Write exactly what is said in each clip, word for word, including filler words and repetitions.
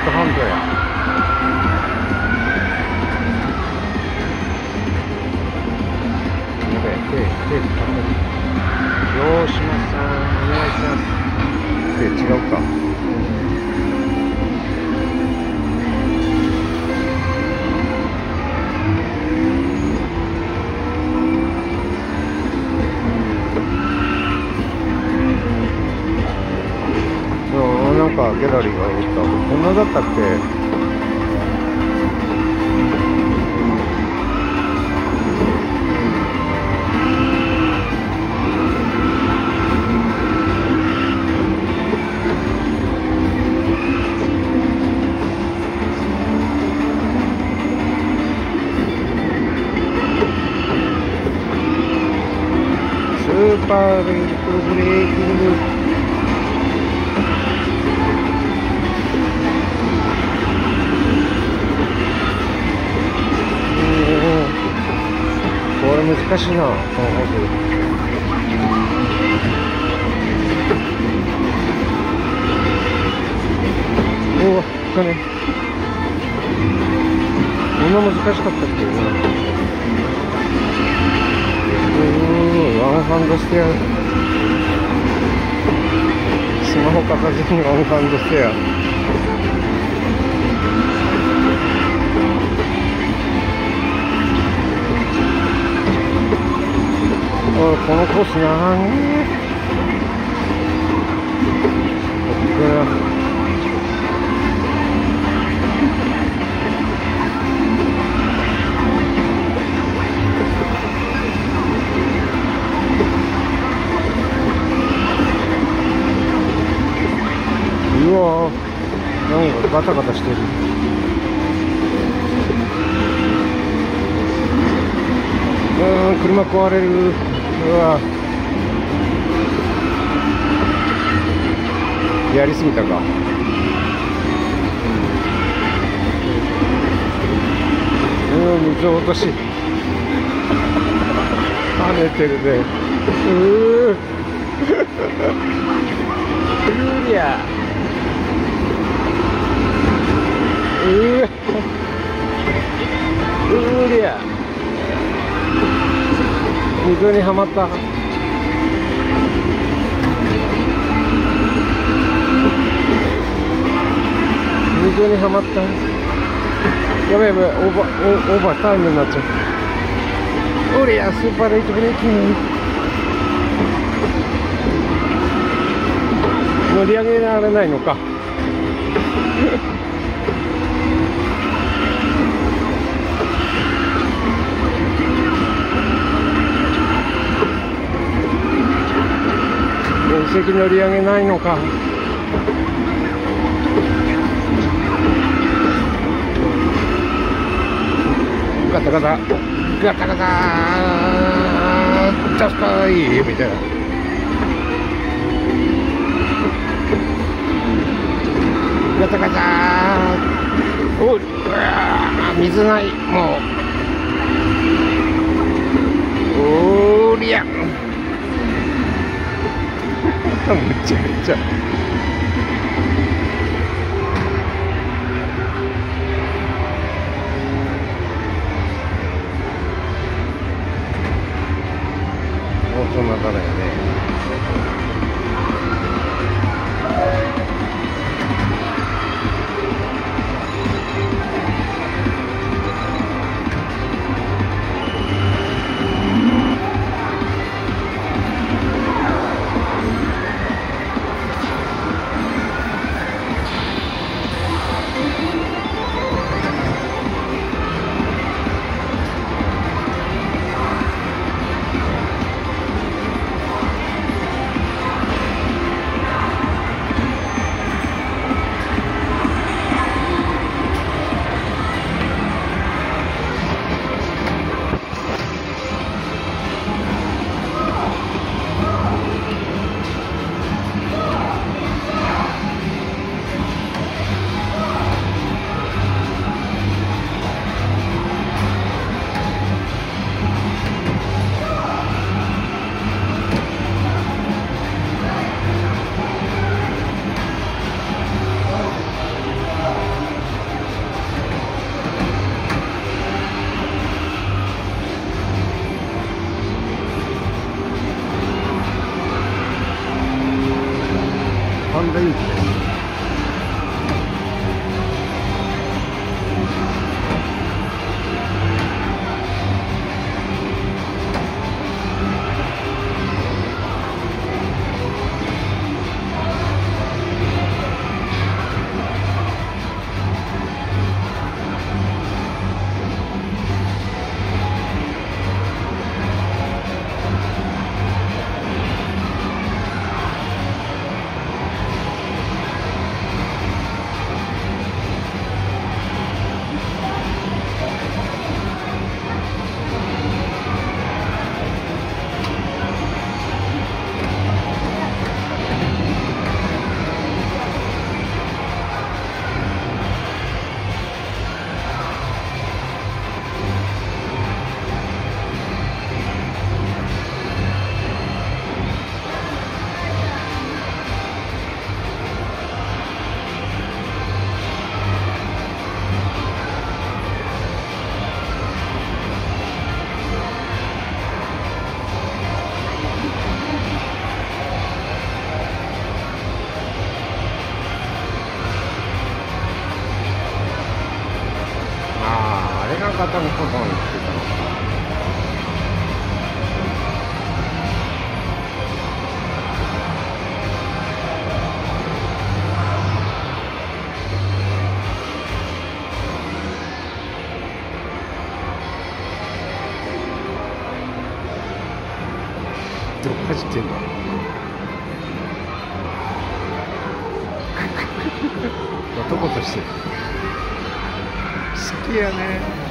トハンドや。やべえ、手、手使ってる。城島さん、お願いします。手違うか。なんかギャラリーがおった。こんなだったっけ？スーパーレイトブレーキング。これ難しいな、このホース。おお、これこんな難しかったっけな。うん、ワンハンドステア。スマホ片手にワンハンドステア。このコースなーにうわー、なんかガタガタしてる。うーん、車壊れる。うわ、やりすぎたか。うん、水落とし跳ねてるね。うーうりゃうーうりゃ溝にはまった。溝にはまった。やばいやばい、オーバー、オーバータイムになっちゃう。おりゃ、スーパーレイトブレーキング。乗り上げられないのか。縁石乗り上げないのか。ガタガタガタガター助かいみたいな。ガタガター、おう、水ない、もうおーりゃめちゃめちゃそんなだね。 方に登山行ってたのか。どこ走ってんの？男として好きやね。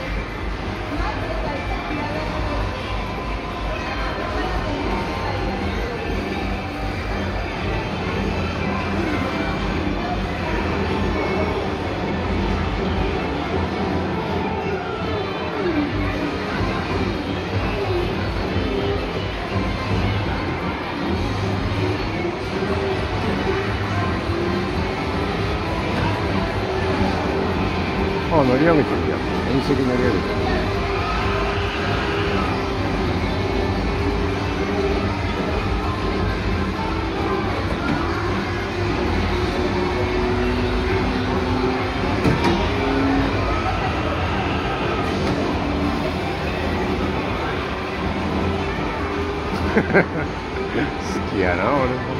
あ、乗り上げてるやん。縁石乗り上げてる。好きやな、俺も。